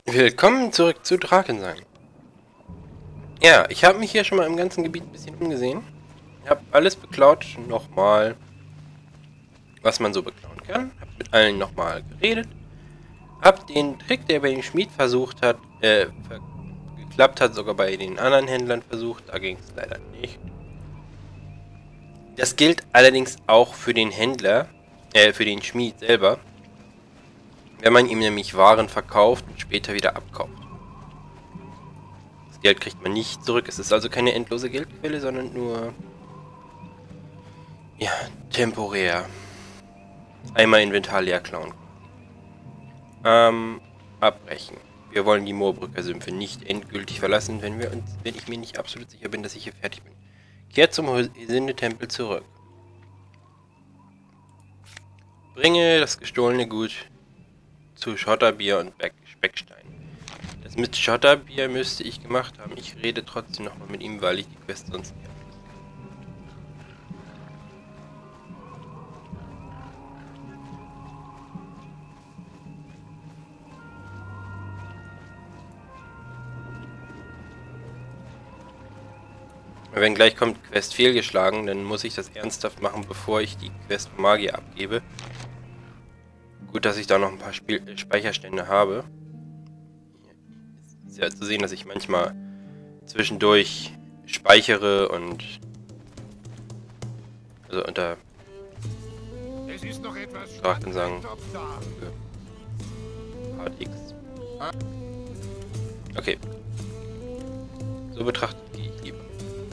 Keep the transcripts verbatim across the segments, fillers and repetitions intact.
Willkommen zurück zu Drakensang. Ja, ich habe mich hier schon mal im ganzen Gebiet ein bisschen umgesehen. Ich habe alles beklaut, nochmal, was man so beklauen kann. Habe mit allen nochmal geredet. Habe den Trick, der bei dem Schmied versucht hat, äh, geklappt hat, sogar bei den anderen Händlern versucht. Da ging es leider nicht. Das gilt allerdings auch für den Händler, äh, für den Schmied selber. Wenn man ihm nämlich Waren verkauft und später wieder abkauft. Das Geld kriegt man nicht zurück. Es ist also keine endlose Geldquelle, sondern nur... ja, temporär. Einmal Inventar leer klauen. Ähm, abbrechen. Wir wollen die Moorbrücker Sümpfe nicht endgültig verlassen, wenn wir uns, wenn ich mir nicht absolut sicher bin, dass ich hier fertig bin. Kehrt zum Hesinde-Tempel zurück. Bringe das gestohlene Gut zu Schotterbier und Speckstein. Das mit Schotterbier müsste ich gemacht haben. Ich rede trotzdem nochmal mit ihm, weil ich die Quest sonst nicht abschließen kann. Wenn gleich kommt Quest fehlgeschlagen, dann muss ich das ernsthaft machen, bevor ich die Quest von Magier abgebe. Gut, dass ich da noch ein paar Spiel äh, Speicherstände habe. Ist ja zu sehen, dass ich manchmal zwischendurch speichere und also unter Es ist noch etwas Drakensang Part X. Okay. So betrachtet gehe ich lieber.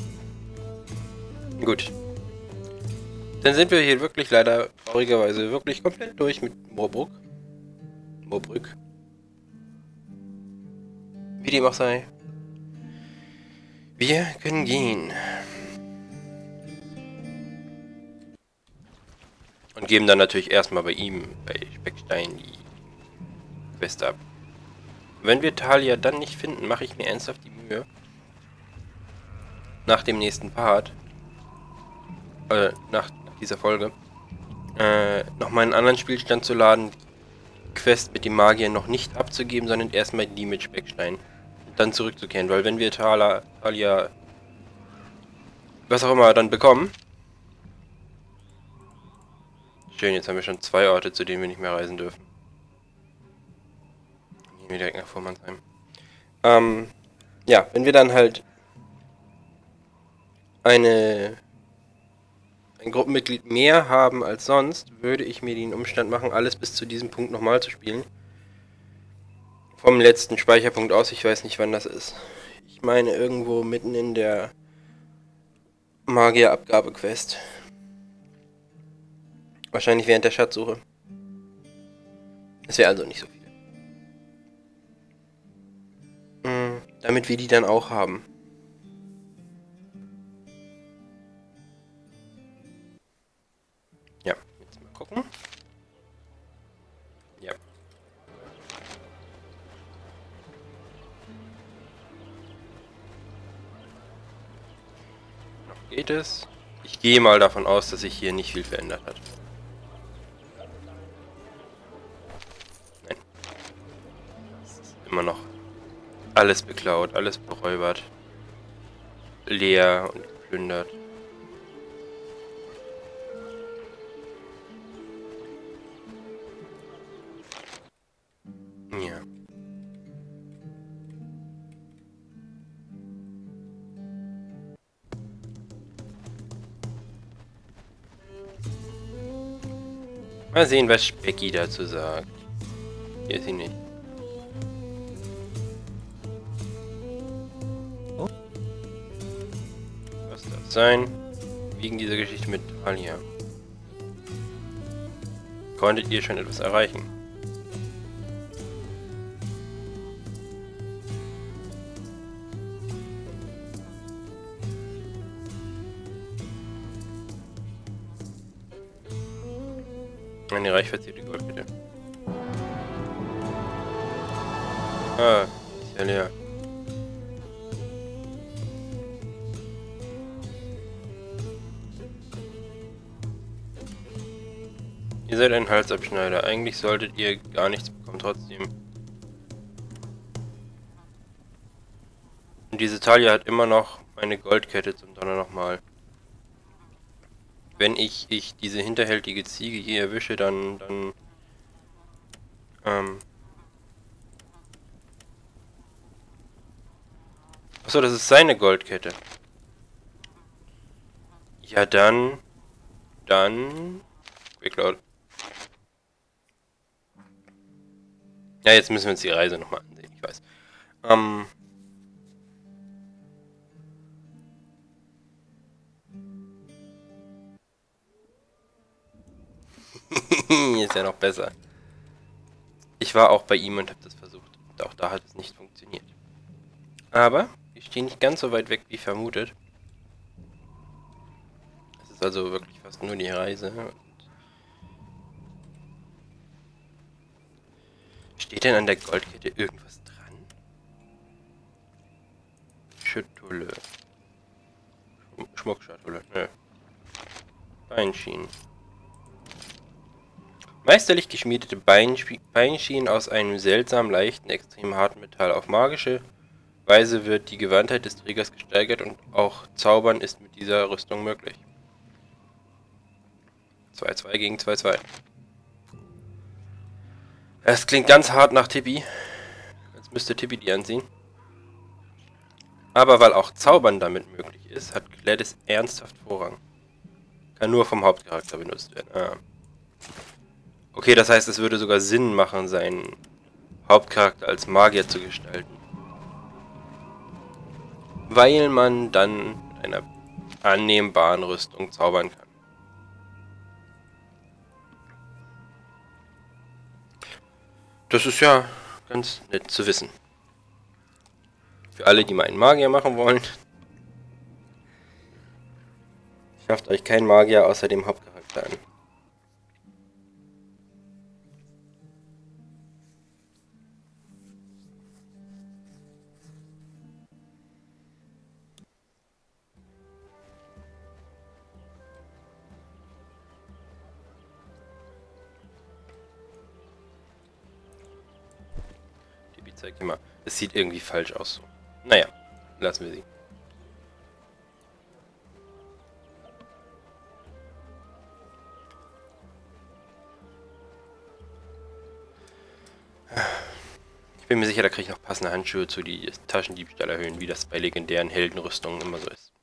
Gut. Dann sind wir hier wirklich leider traurigerweise wirklich komplett durch mit Moorbruck. Moorbrück. Wie dem auch sei. Wir können gehen. Und geben dann natürlich erstmal bei ihm, bei Speckstein, die Quest ab. Wenn wir Thalia dann nicht finden, mache ich mir ernsthaft die Mühe, nach dem nächsten Part, äh, nach, nach dieser Folge, äh, nochmal einen anderen Spielstand zu laden, Quest mit dem Magier noch nicht abzugeben, sondern erstmal die mit Speckstein. Und dann zurückzukehren, weil wenn wir Thalia, Thalia, was auch immer dann bekommen. Schön, jetzt haben wir schon zwei Orte, zu denen wir nicht mehr reisen dürfen. Gehen wir direkt nach Vormannsheim. Ähm, ja, wenn wir dann halt eine ein Gruppenmitglied mehr haben als sonst, würde ich mir den Umstand machen, alles bis zu diesem Punkt nochmal zu spielen. Vom letzten Speicherpunkt aus, ich weiß nicht wann das ist. Ich meine irgendwo mitten in der Magier-Abgabe-Quest. Wahrscheinlich während der Schatzsuche. Es wäre also nicht so viel. Hm, damit wir die dann auch haben. Ja, jetzt mal gucken. Ja. Noch geht es. Ich gehe mal davon aus, dass sich hier nicht viel verändert hat. Nein. Es ist immer noch alles beklaut, alles beräubert. Leer und geplündert. Ja. Mal sehen, was Specki dazu sagt. Hier ist sie nicht. Was darf sein? Wegen dieser Geschichte mit Thalia. Konntet ihr schon etwas erreichen? Eine reich verzierte Goldbitte. Ah, ist ja leer. Ihr seid ein Halsabschneider. Eigentlich solltet ihr gar nichts bekommen, trotzdem. Und diese Talia hat immer noch meine Goldkette zum Donner nochmal. Wenn ich, ich diese hinterhältige Ziege hier erwische, dann, dann, ähm... Achso, das ist seine Goldkette. Ja, dann, dann, geklaut. Ja, jetzt müssen wir uns die Reise nochmal ansehen, ich weiß. Ähm... Ist ja noch besser. Ich war auch bei ihm und habe das versucht. Und auch da hat es nicht funktioniert. Aber ich stehe nicht ganz so weit weg wie vermutet. Es ist also wirklich fast nur die Reise. Und steht denn an der Goldkette irgendwas dran? Schatulle. Schmuckschatulle. Nö. Beinschienen. Meisterlich geschmiedete Beinspie- Beinschienen aus einem seltsam leichten, extrem harten Metall. Auf magische Weise wird die Gewandtheit des Trägers gesteigert und auch Zaubern ist mit dieser Rüstung möglich. zwei zwei gegen zwei zwei. Es klingt ganz hart nach Tippi. Jetzt müsste Tippi die anziehen. Aber weil auch Zaubern damit möglich ist, hat Gladys ernsthaft Vorrang. Kann nur vom Hauptcharakter benutzt werden. Ah. Okay, das heißt, es würde sogar Sinn machen, seinen Hauptcharakter als Magier zu gestalten. Weil man dann mit einer annehmbaren Rüstung zaubern kann. Das ist ja ganz nett zu wissen. Für alle, die mal einen Magier machen wollen. Schafft euch kein Magier außer dem Hauptcharakter an. Die zeigt immer. Es sieht irgendwie falsch aus so. Naja, lassen wir sie. Ich bin mir sicher, da kriege ich noch passende Handschuhe zu, die Taschendiebstahl erhöhen, wie das bei legendären Heldenrüstungen immer so ist.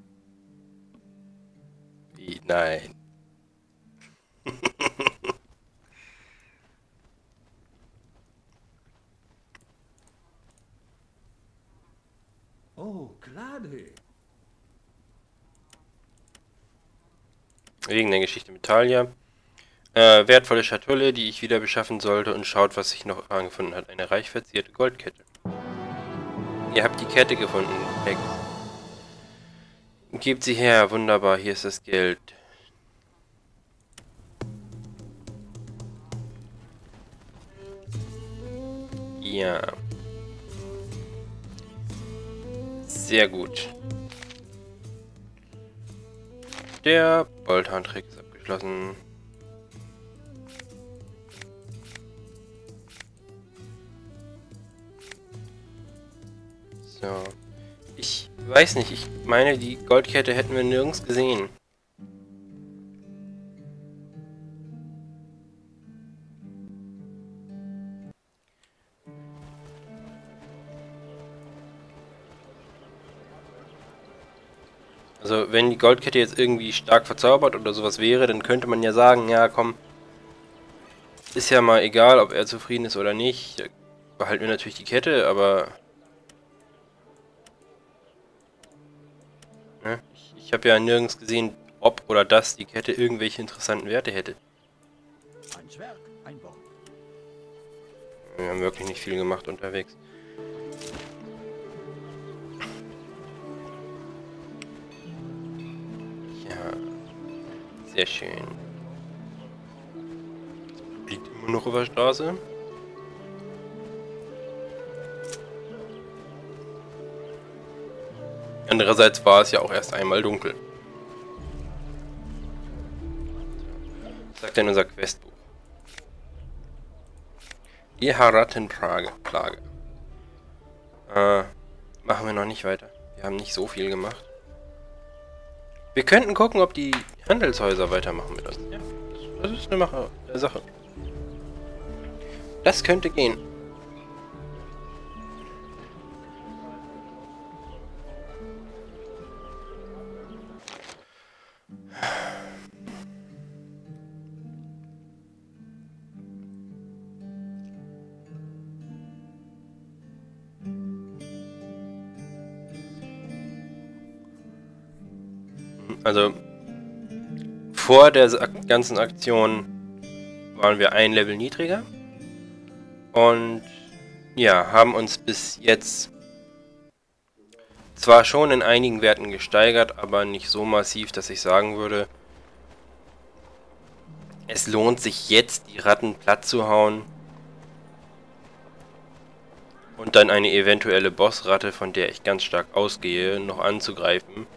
Wie? Nein. Oh, Glade. Wegen der Geschichte mit Talia. Äh, wertvolle Schatulle, die ich wieder beschaffen sollte, und schaut, was sich noch angefunden hat. Eine reich verzierte Goldkette. Ihr habt die Kette gefunden, Hex. Gebt sie her, wunderbar, hier ist das Geld. Ja. Sehr gut. Der Bolthahn-Trick ist abgeschlossen. So. Ich weiß nicht, ich meine, die Goldkette hätten wir nirgends gesehen. Also, wenn die Goldkette jetzt irgendwie stark verzaubert oder sowas wäre, dann könnte man ja sagen, ja komm, ist ja mal egal, ob er zufrieden ist oder nicht. Da behalten wir natürlich die Kette, aber... Ne? Ich, ich habe ja nirgends gesehen, ob oder dass die Kette irgendwelche interessanten Werte hätte. Ein Zwerg, ein Baum. Wir haben wirklich nicht viel gemacht unterwegs. Ja, sehr schön. Liegt immer noch auf der Straße. Andererseits war es ja auch erst einmal dunkel. Was sagt denn unser Questbuch? Die Harattenplage. Plage. Äh, machen wir noch nicht weiter. Wir haben nicht so viel gemacht. Wir könnten gucken, ob die Handelshäuser weitermachen mit uns. Ja, das, das ist eine Mache, eine Sache. Das könnte gehen. Also, vor der ganzen Aktion waren wir ein Level niedriger. Und ja, haben uns bis jetzt zwar schon in einigen Werten gesteigert, aber nicht so massiv, dass ich sagen würde, es lohnt sich jetzt, die Ratten platt zu hauen und dann eine eventuelle Bossratte, von der ich ganz stark ausgehe, noch anzugreifen.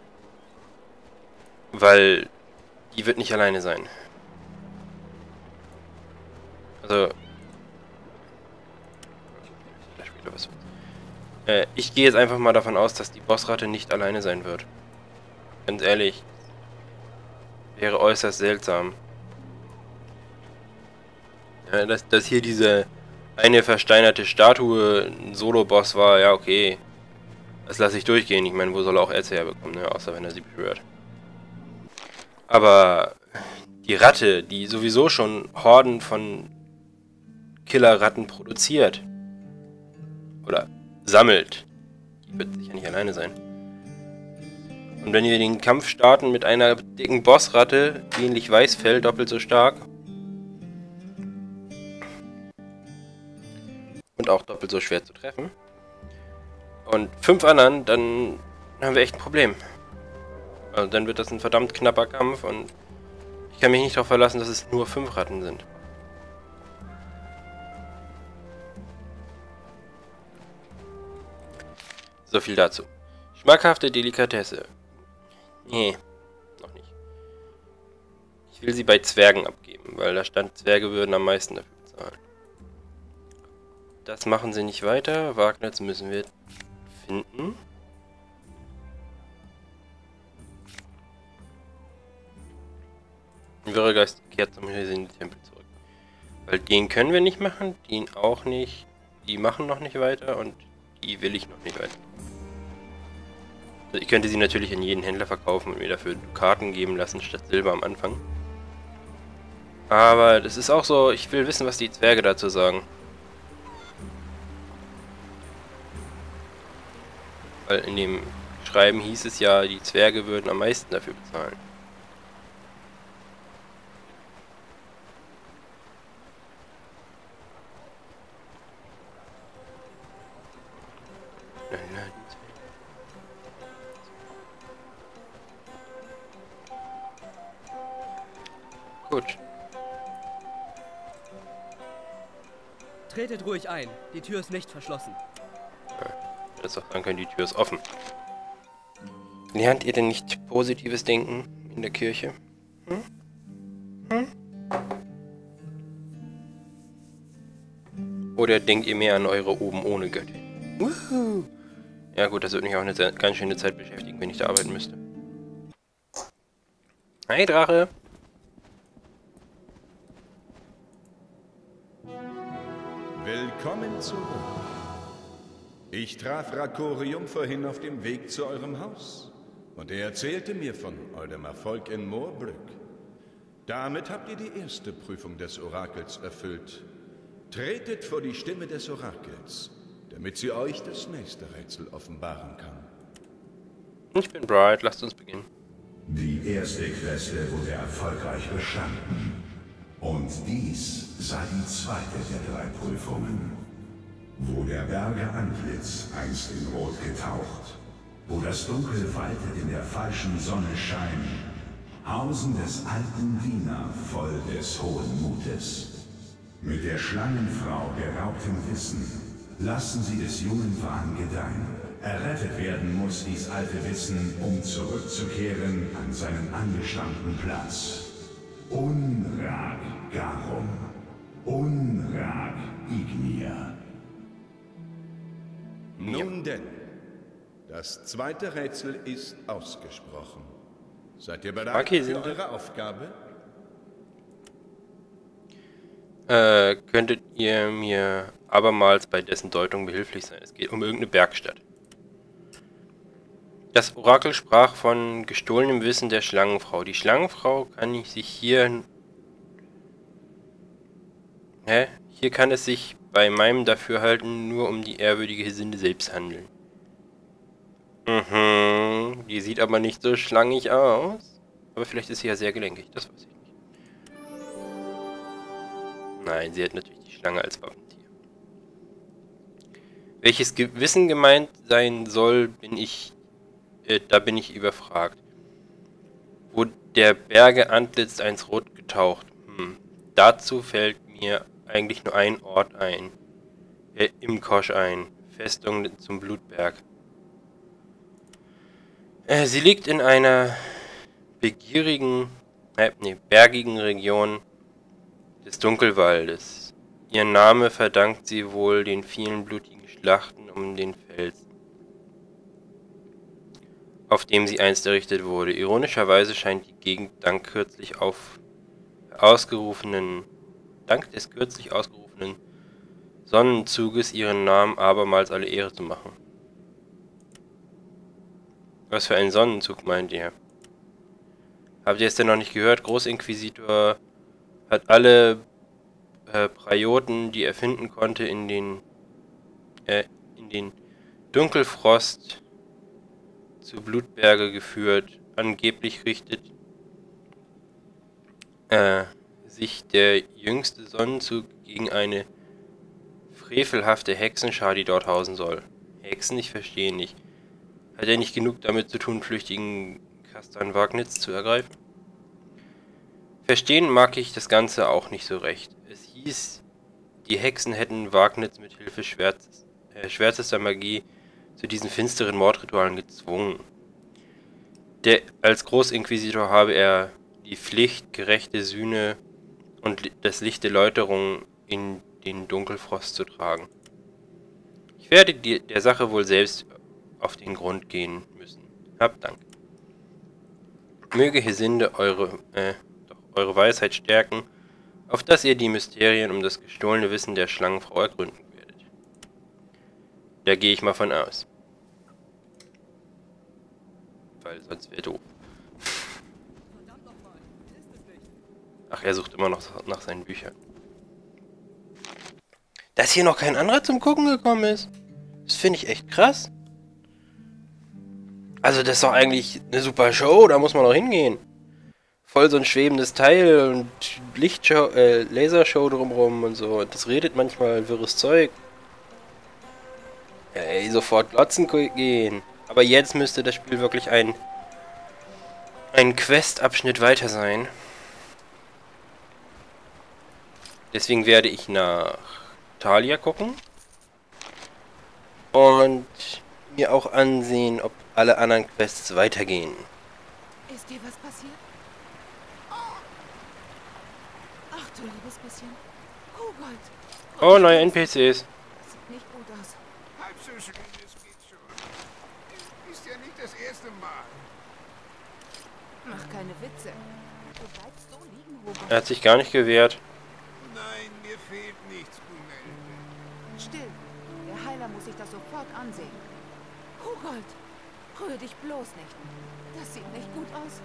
Weil die wird nicht alleine sein. Also... Äh, ich gehe jetzt einfach mal davon aus, dass die Bossratte nicht alleine sein wird. Ganz ehrlich. Wäre äußerst seltsam. Ja, dass, dass hier diese eine versteinerte Statue ein Solo-Boss war, ja okay. Das lasse ich durchgehen. Ich meine, wo soll er auch Ärzte herbekommen, ne? Außer wenn er sie beschwört. Aber die Ratte, die sowieso schon Horden von Killerratten produziert oder sammelt, die wird sicher nicht alleine sein. Und wenn wir den Kampf starten mit einer dicken Bossratte, ähnlich Weißfell, doppelt so stark und auch doppelt so schwer zu treffen, und fünf anderen, dann haben wir echt ein Problem. Also dann wird das ein verdammt knapper Kampf und ich kann mich nicht darauf verlassen, dass es nur fünf Ratten sind. So viel dazu. Schmackhafte Delikatesse. Nee, noch nicht. Ich will sie bei Zwergen abgeben, weil da stand, Zwerge würden am meisten dafür bezahlen. Das machen sie nicht weiter. Wagnitz müssen wir finden. Wirregeist kehrt zum in den Tempel zurück. Weil den können wir nicht machen, den auch nicht. Die machen noch nicht weiter und die will ich noch nicht weiter. Also ich könnte sie natürlich an jeden Händler verkaufen und mir dafür Karten geben lassen statt Silber am Anfang. Aber das ist auch so, ich will wissen, was die Zwerge dazu sagen. Weil in dem Schreiben hieß es ja, die Zwerge würden am meisten dafür bezahlen. Gut. Tretet ruhig ein. Die Tür ist nicht verschlossen. Ja, das ist auch sagen können, die Tür ist offen. Lernt ihr denn nicht positives Denken in der Kirche? Hm? Hm? Oder denkt ihr mehr an eure oben ohne Göttin? Woohoo. Ja gut, das würde mich auch eine ganz schöne Zeit beschäftigen, wenn ich da arbeiten müsste. Hi Drache! Willkommen zurück. Ich traf Rakorium vorhin auf dem Weg zu eurem Haus. Und er erzählte mir von eurem Erfolg in Moorbrück. Damit habt ihr die erste Prüfung des Orakels erfüllt. Tretet vor die Stimme des Orakels, damit sie euch das nächste Rätsel offenbaren kann. Ich bin Bright, lasst uns beginnen. Die erste Queste wurde erfolgreich bestanden. Und dies sei die zweite der drei Prüfungen. Wo der Berge Antlitz einst in Rot getaucht, wo das Dunkel waltet in der falschen Sonnenschein, Hausen des alten Wiener voll des hohen Mutes. Mit der Schlangenfrau beraubtem Wissen, lassen sie des jungen Wahn gedeihen. Errettet werden muss dies alte Wissen, um zurückzukehren an seinen angestammten Platz. Unrag Garum, Unrag Ignia. Nun denn, Das zweite Rätsel ist ausgesprochen. Seid ihr bereit Okay, für sind eure Aufgabe? Äh, könntet ihr mir abermals bei dessen Deutung behilflich sein? Es geht um irgendeine Bergstadt. Das Orakel sprach von gestohlenem Wissen der Schlangenfrau. Die Schlangenfrau kann sich hier... Hä? Hier kann es sich bei meinem Dafürhalten nur um die ehrwürdige Hesinde selbst handeln. Mhm, die sieht aber nicht so schlangig aus. Aber vielleicht ist sie ja sehr gelenkig, das weiß ich nicht. Nein, sie hat natürlich die Schlange als Wappentier. Welches Ge- Wissen gemeint sein soll, bin ich... Äh, da bin ich überfragt. Wo der Berge Antlitz eins rot getaucht. Hm. Dazu fällt mir eigentlich nur ein Ort ein. Äh, Imkosch ein. Festung zum Blutberg. Äh, sie liegt in einer begierigen, äh, nee, bergigen Region des Dunkelwaldes. Ihr Name verdankt sie wohl den vielen blutigen Schlachten um den Fels, auf dem sie einst errichtet wurde. Ironischerweise scheint die Gegend dank kürzlich auf ausgerufenen, dank des kürzlich ausgerufenen Sonnenzuges ihren Namen abermals alle Ehre zu machen. Was für ein Sonnenzug meint ihr? Habt ihr es denn noch nicht gehört? Großinquisitor hat alle äh, Prioten, die er finden konnte, in den äh, in den Dunkelfrost zu Blutberge geführt. Angeblich richtet äh, sich der jüngste Sonnenzug gegen eine frevelhafte Hexenschar, die dort hausen soll. Hexen? Ich verstehe nicht. Hat er nicht genug damit zu tun, flüchtigen Kastan Wagnitz zu ergreifen? Verstehen mag ich das Ganze auch nicht so recht. Es hieß, die Hexen hätten Wagnitz mit Hilfe Schwärz, äh, schwärzester Magie zu diesen finsteren Mordritualen gezwungen. Der, als Großinquisitor habe er die Pflicht, gerechte Sühne und das Licht der Läuterung in den Dunkelfrost zu tragen. Ich werde die, der Sache wohl selbst auf den Grund gehen müssen. Habt Dank. Möge Hesinde eure, äh, doch eure Weisheit stärken, auf dass ihr die Mysterien um das gestohlene Wissen der Schlangenfrau ergründen werdet. Da gehe ich mal von aus. Weil sonst wäre doof. Ach, er sucht immer noch nach seinen Büchern. Dass hier noch kein anderer zum Gucken gekommen ist. Das finde ich echt krass. Also das ist doch eigentlich eine super Show, da muss man doch hingehen. Voll so ein schwebendes Teil und Lichtshow, äh, Lasershow drumrum und so. Das redet manchmal wirres Zeug. Ey, sofort glotzen gehen. Aber jetzt müsste das Spiel wirklich ein ein Quest-Abschnitt weiter sein. Deswegen werde ich nach Thalia gucken. Und mir auch ansehen, ob alle anderen Quests weitergehen. Ist dir was passiert? Ach du liebes bisschen. Kobold. Oh, neue N P Cs. Sieht nicht gut aus. Halb so schlimm, es geht schon. Ist ja nicht das erste Mal. Mach keine Witze. Du bleibst so liegen, Kobold. Er hat sich gar nicht gewehrt. Nein, mir fehlt nichts, Brunel. Still. Der Heiler muss sich das sofort ansehen. Kobold, rühr dich bloß nicht. Das sieht nicht gut aus.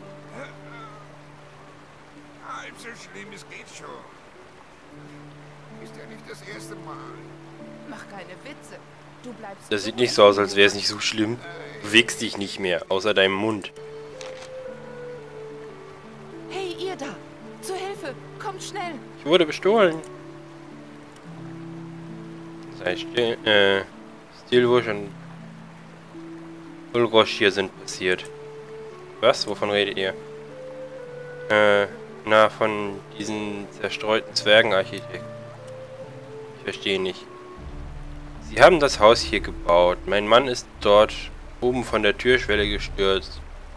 Halb so schlimm, es geht schon. Ist ja nicht das erste Mal. Mach keine Witze. Du bleibst... Das sieht nicht so aus, als wäre es nicht so schlimm. Du bewegst dich nicht mehr, außer deinem Mund. Hey, ihr da! Zur Hilfe! Kommt schnell! Ich wurde bestohlen. Sei still, äh, Stilwusch und Ulrosch hier sind passiert. Was? Wovon redet ihr? Äh, na, von diesen zerstreuten Zwergenarchitekten. Ich verstehe nicht. Sie haben das Haus hier gebaut. Mein Mann ist dort oben von der Türschwelle gestürzt.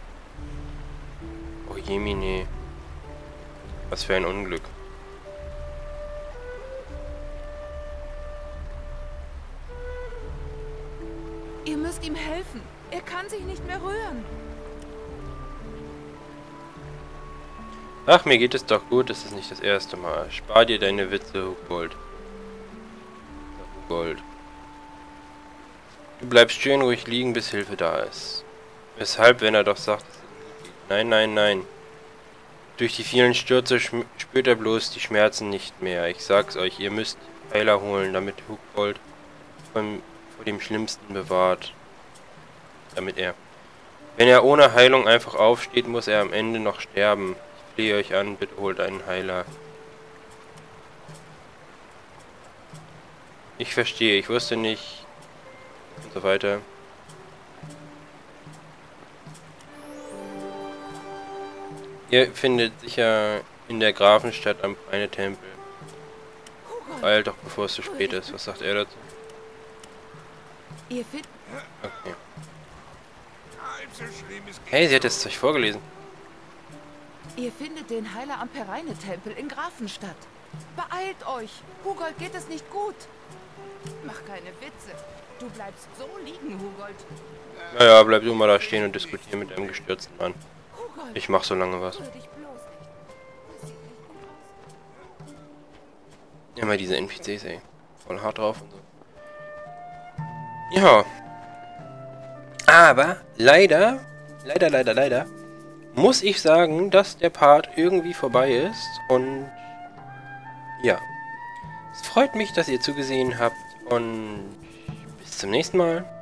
Oh Jemine. Was für ein Unglück. Ihr müsst ihm helfen. Er kann sich nicht mehr rühren. Ach, mir geht es doch gut, das ist nicht das erste Mal. Spar dir deine Witze, Hugold. Hugold. Du bleibst schön ruhig liegen, bis Hilfe da ist. Weshalb, wenn er doch sagt, dass es nicht geht. Nein, nein, nein. Durch die vielen Stürze spürt er bloß die Schmerzen nicht mehr. Ich sag's euch, ihr müsst Heiler holen, damit Hugold von, vor dem Schlimmsten bewahrt. Damit er. Wenn er ohne Heilung einfach aufsteht, muss er am Ende noch sterben. Ich flehe euch an, bitte holt einen Heiler. Ich verstehe, ich wusste nicht. Und so weiter. Ihr findet sicher in der Grafenstadt am Peine-Tempel. Eilt doch, bevor es zu spät ist. Was sagt er dazu? Ihr findet... Okay. Halb so schlimm, es geht Hey, sie hat das Zeug vorgelesen. Ihr findet den Heiler am Pereine-Tempel in Grafenstadt. Beeilt euch! Hugold geht es nicht gut. Mach keine Witze. Du bleibst so liegen, Hugold. Naja, bleib du mal da stehen und diskutier mit deinem gestürzten Mann. Hugold, Ich mach so lange was. rühr dich bloß nicht. Das sieht nicht gut aus. Immer diese N P Cs, ey. Voll hart drauf und so. Ja. Aber leider, leider, leider, leider, muss ich sagen, dass der Part irgendwie vorbei ist. Und ja. Es freut mich, dass ihr zugesehen habt. Und bis zum nächsten Mal.